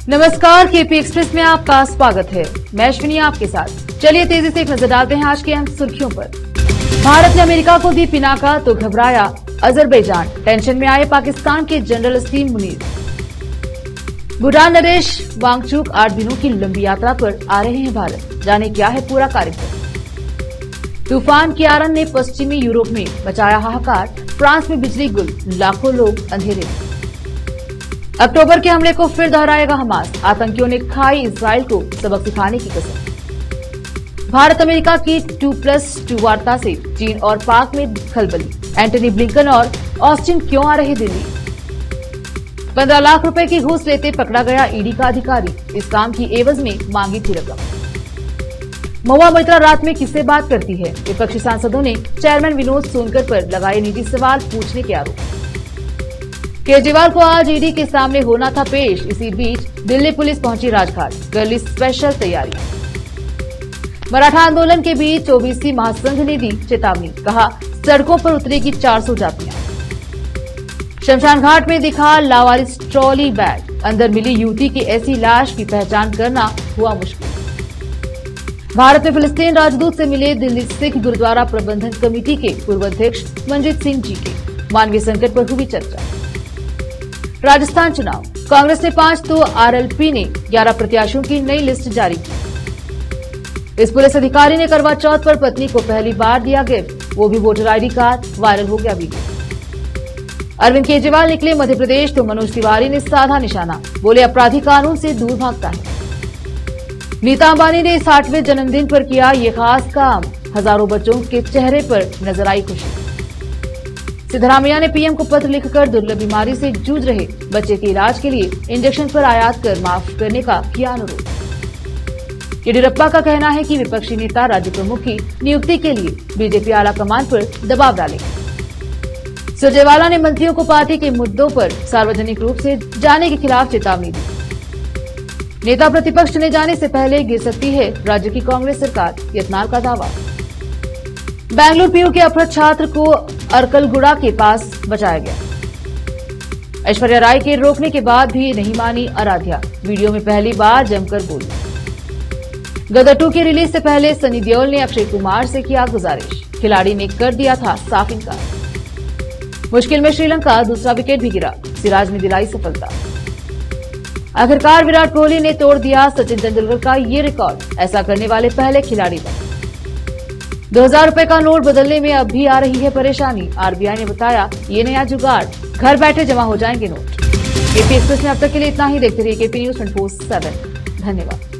नमस्कार, KP express में आपका स्वागत है। मैं अश्विनी आपके साथ। चलिए तेजी से एक नजर डालते हैं आज की अहम सुर्खियों पर। भारत ने अमेरिका को दी पिनाका तो घबराया अजरबैजान, टेंशन में आए पाकिस्तान के जनरल असीम मुनीर। भूटान नरेश वांगचुक 8 दिनों की लंबी यात्रा पर आ रहे हैं भारत, जाने क्या है पूरा कार्यक्रम। तूफान कियारन ने पश्चिमी यूरोप में मचाया हाहाकार, फ्रांस में बिजली गुल, लाखों लोग अंधेरे में। अक्टूबर के हमले को फिर दोहराएगा हमास, आतंकियों ने खाई इजराइल को सबक सिखाने की कसम। भारत अमेरिका की 2+2 वार्ता से चीन और पाक में खलबली, एंटनी ब्लिंकन और ऑस्टिन क्यों आ रहे दिल्ली। 15 लाख रुपए की घूस लेते पकड़ा गया ईडी का अधिकारी, इस काम की एवज में मांगी थी रकम। महुआ मित्रा रात में किससे बात करती है, विपक्षी सांसदों ने चेयरमैन विनोद सोनकर पर लगाए निजी सवाल पूछने के आरोप। केजरीवाल को आज ईडी के सामने होना था पेश, इसी बीच दिल्ली पुलिस पहुंची राजघाट, कर ली स्पेशल तैयारी। मराठा आंदोलन के बीच ओबीसी महासंघ ने दी चेतावनी, कहा सड़कों पर उतरेगी 400 जातियां। शमशान घाट में दिखा लावारिस ट्रॉली बैग, अंदर मिली युवती की ऐसी लाश की पहचान करना हुआ मुश्किल। भारत में फिलिस्तीन राजदूत से मिले दिल्ली सिख गुरुद्वारा प्रबंधन कमेटी के पूर्व अध्यक्ष मंजीत सिंह जी के, मानवीय संकट पर हुई चर्चा। राजस्थान चुनाव, कांग्रेस ने 5 तो आरएलपी ने 11 प्रत्याशियों की नई लिस्ट जारी की। इस पुलिस अधिकारी ने करवा चौथ पर पत्नी को पहली बार दिया गिफ्ट, वो भी वोटर आईडी कार्ड, वायरल हो गया वीडियो। अरविंद केजरीवाल निकले मध्य प्रदेश तो मनोज तिवारी ने साधा निशाना, बोले अपराधी कानून से दूर भागता है। नीता अंबानी ने 60वें जन्मदिन पर किया ये खास काम, हजारों बच्चों के चेहरे पर नजर आई खुशी। सिद्धरामैया ने पीएम को पत्र लिखकर दुर्लभ बीमारी से जूझ रहे बच्चे के इलाज के लिए इंजेक्शन पर आयात कर माफ करने का किया अनुरोध। येडियुरप्पा का कहना है कि विपक्षी नेता राज्य प्रमुख की नियुक्ति के लिए बीजेपी आला कमान पर दबाव डालेगी। सुरजेवाला ने मंत्रियों को पार्टी के मुद्दों पर सार्वजनिक रूप से जाने के खिलाफ चेतावनी दी। नेता प्रतिपक्ष चुने जाने से पहले गिर सकती है राज्य की कांग्रेस सरकार, यत्नाल का दावा। बेंगलुरु पीयू के अपहृत छात्र को अरकलगुड़ा के पास बचाया गया। ऐश्वर्या राय के रोकने के बाद भी नहीं मानी आराध्या, वीडियो में पहली बार जमकर बोली। गदर 2 की रिलीज से पहले सनी देओल ने अक्षय कुमार से किया गुजारिश, खिलाड़ी ने कर दिया था साफ इनकार। मुश्किल में श्रीलंका, दूसरा विकेट भी गिरा, सिराज ने दिलाई सफलता। आखिरकार विराट कोहली ने तोड़ दिया सचिन तेंदुलकर का ये रिकॉर्ड, ऐसा करने वाले पहले खिलाड़ी बने। 2000 रुपए का नोट बदलने में अब भी आ रही है परेशानी, आरबीआई ने बताया ये नया जुगाड़, घर बैठे जमा हो जाएंगे नोट। केपी एक्सप्रेस में अब तक के लिए इतना ही। देखते रहिए केपी न्यूज 24/7। धन्यवाद।